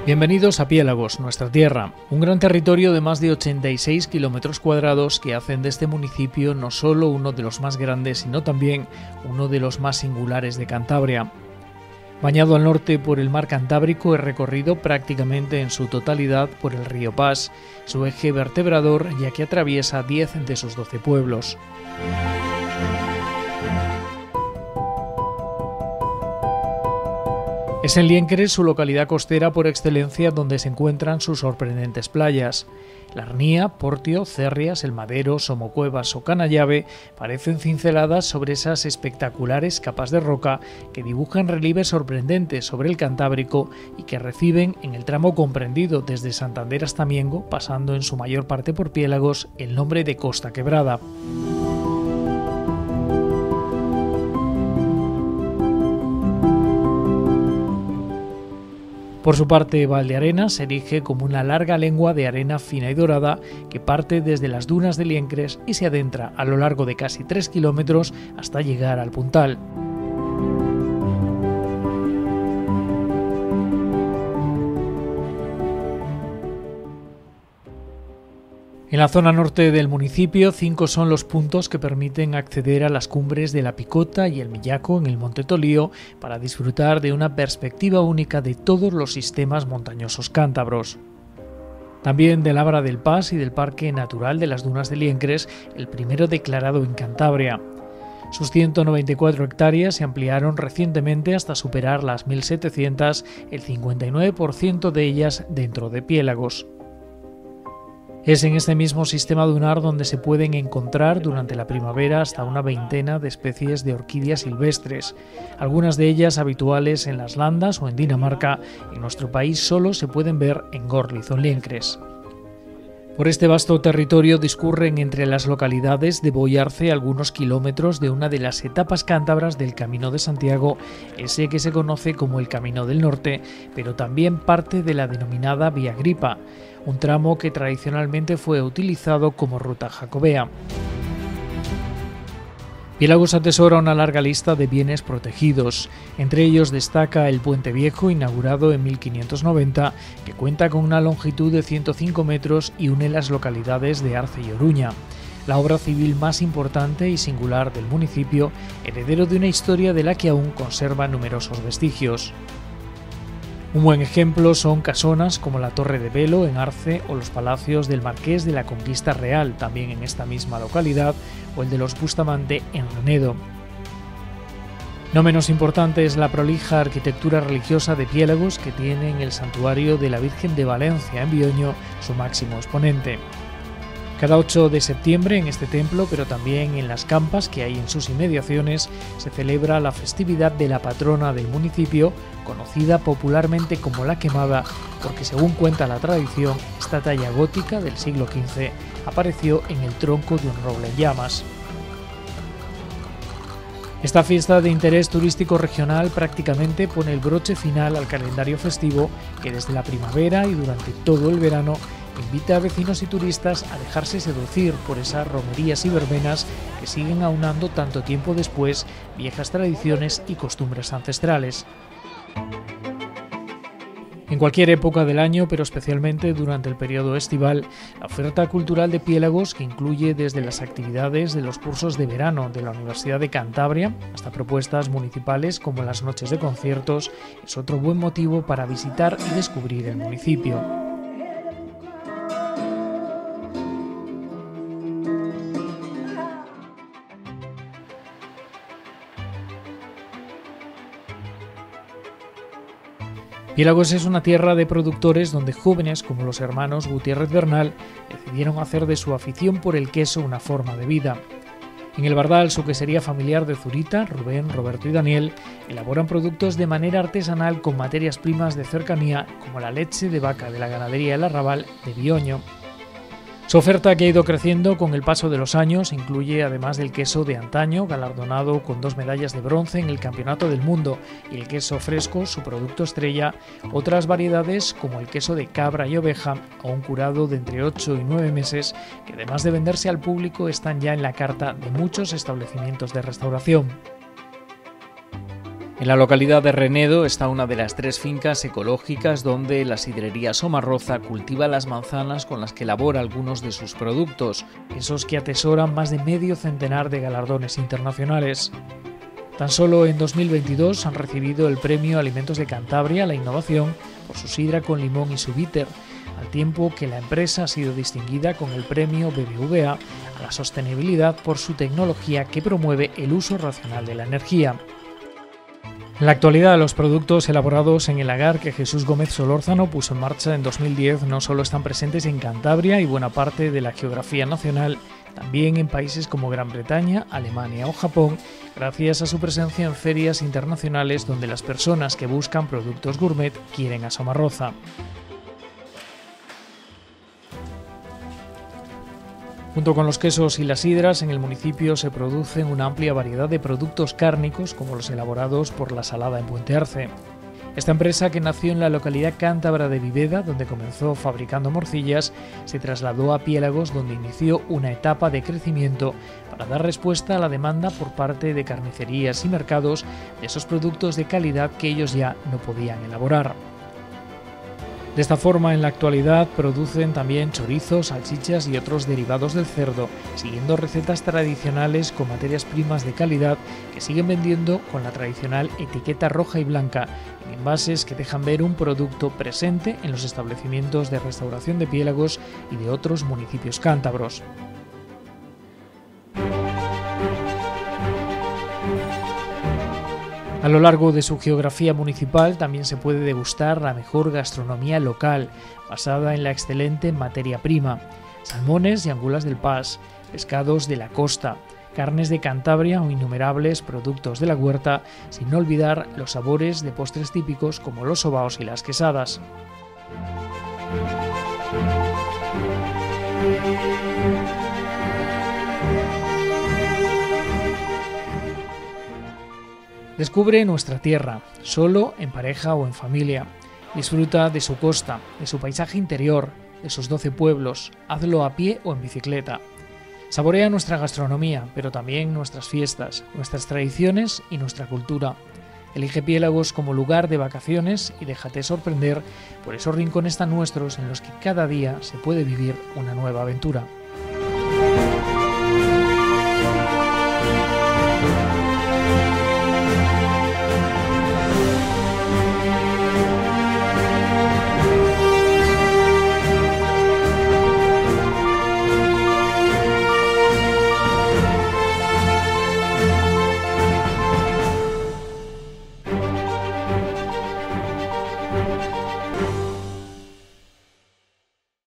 Bienvenidos a Piélagos, nuestra tierra, un gran territorio de más de 86 kilómetros cuadrados que hacen de este municipio no solo uno de los más grandes, sino también uno de los más singulares de Cantabria. Bañado al norte por el mar Cantábrico, es recorrido prácticamente en su totalidad por el río Pas, su eje vertebrador, ya que atraviesa 10 de sus 12 pueblos. Es en Liencres, su localidad costera por excelencia, donde se encuentran sus sorprendentes playas. La Arnía, Portio, Cerrias, El Madero, Somocuevas o Canallave parecen cinceladas sobre esas espectaculares capas de roca que dibujan relieves sorprendentes sobre el Cantábrico y que reciben, en el tramo comprendido desde Santander hasta Miengo, pasando en su mayor parte por Piélagos, el nombre de Costa Quebrada. Por su parte, Valdearenas se erige como una larga lengua de arena fina y dorada que parte desde las dunas de Liencres y se adentra a lo largo de casi 3 kilómetros hasta llegar al Puntal. En la zona norte del municipio, 5 son los puntos que permiten acceder a las cumbres de la Picota y el Millaco en el Monte Tolío para disfrutar de una perspectiva única de todos los sistemas montañosos cántabros. También del Abra del Pas y del Parque Natural de las Dunas de Liencres, el primero declarado en Cantabria. Sus 194 hectáreas se ampliaron recientemente hasta superar las 1.700, el 59% de ellas dentro de Piélagos. Es en este mismo sistema dunar donde se pueden encontrar durante la primavera hasta una veintena de especies de orquídeas silvestres, algunas de ellas habituales en las Landas o en Dinamarca. En nuestro país solo se pueden ver en Gorliz o Liencres. Por este vasto territorio discurren entre las localidades de Boyarce algunos kilómetros de una de las etapas cántabras del Camino de Santiago, ese que se conoce como el Camino del Norte, pero también parte de la denominada Vía Agripa, un tramo que tradicionalmente fue utilizado como ruta jacobea. Piélagos atesora una larga lista de bienes protegidos. Entre ellos destaca el Puente Viejo, inaugurado en 1590, que cuenta con una longitud de 105 metros y une las localidades de Arce y Oruña. La obra civil más importante y singular del municipio, heredero de una historia de la que aún conserva numerosos vestigios. Un buen ejemplo son casonas como la Torre de Velo en Arce o los palacios del Marqués de la Conquista Real, también en esta misma localidad, o el de los Bustamante en Renedo. No menos importante es la prolija arquitectura religiosa de Piélagos, que tiene en el santuario de la Virgen de Valencia en Bioño su máximo exponente. Cada 8 de septiembre en este templo, pero también en las campas que hay en sus inmediaciones, se celebra la festividad de la patrona del municipio, conocida popularmente como la Quemada, porque según cuenta la tradición, esta talla gótica del siglo XV apareció en el tronco de un roble en llamas. Esta fiesta de interés turístico regional prácticamente pone el broche final al calendario festivo que desde la primavera y durante todo el verano invita a vecinos y turistas a dejarse seducir por esas romerías y verbenas que siguen aunando tanto tiempo después viejas tradiciones y costumbres ancestrales. En cualquier época del año, pero especialmente durante el periodo estival, la oferta cultural de Piélagos, que incluye desde las actividades de los cursos de verano de la Universidad de Cantabria hasta propuestas municipales como las noches de conciertos, es otro buen motivo para visitar y descubrir el municipio. Piélagos es una tierra de productores donde jóvenes como los hermanos Gutiérrez Bernal decidieron hacer de su afición por el queso una forma de vida. En el Bardal, su quesería familiar de Zurita, Rubén, Roberto y Daniel elaboran productos de manera artesanal con materias primas de cercanía como la leche de vaca de la ganadería El Arrabal de Bioño. Su oferta, que ha ido creciendo con el paso de los años, incluye, además del queso de antaño, galardonado con 2 medallas de bronce en el Campeonato del Mundo, y el queso fresco, su producto estrella, otras variedades como el queso de cabra y oveja, o un curado de entre 8 y 9 meses, que además de venderse al público están ya en la carta de muchos establecimientos de restauración. En la localidad de Renedo está una de las 3 fincas ecológicas donde la sidrería Somarroza cultiva las manzanas con las que elabora algunos de sus productos, esos que atesoran más de medio centenar de galardones internacionales. Tan solo en 2022 han recibido el premio Alimentos de Cantabria a la innovación por su sidra con limón y su bitter, al tiempo que la empresa ha sido distinguida con el premio BBVA a la sostenibilidad por su tecnología que promueve el uso racional de la energía. En la actualidad, los productos elaborados en el lagar que Jesús Gómez Solórzano puso en marcha en 2010 no solo están presentes en Cantabria y buena parte de la geografía nacional, también en países como Gran Bretaña, Alemania o Japón, gracias a su presencia en ferias internacionales donde las personas que buscan productos gourmet quieren a Somarroza. Junto con los quesos y las sidras, en el municipio se producen una amplia variedad de productos cárnicos como los elaborados por La Salada en Puente Arce. Esta empresa, que nació en la localidad cántabra de Viveda, donde comenzó fabricando morcillas, se trasladó a Piélagos, donde inició una etapa de crecimiento para dar respuesta a la demanda por parte de carnicerías y mercados de esos productos de calidad que ellos ya no podían elaborar. De esta forma, en la actualidad producen también chorizos, salchichas y otros derivados del cerdo, siguiendo recetas tradicionales con materias primas de calidad que siguen vendiendo con la tradicional etiqueta roja y blanca, en envases que dejan ver un producto presente en los establecimientos de restauración de Piélagos y de otros municipios cántabros. A lo largo de su geografía municipal también se puede degustar la mejor gastronomía local, basada en la excelente materia prima: salmones y angulas del Pas, pescados de la costa, carnes de Cantabria o innumerables productos de la huerta, sin olvidar los sabores de postres típicos como los sobaos y las quesadas. Descubre nuestra tierra, solo en pareja o en familia. Disfruta de su costa, de su paisaje interior, de sus 12 pueblos. Hazlo a pie o en bicicleta. Saborea nuestra gastronomía, pero también nuestras fiestas, nuestras tradiciones y nuestra cultura. Elige Piélagos como lugar de vacaciones y déjate sorprender por esos rincones tan nuestros en los que cada día se puede vivir una nueva aventura.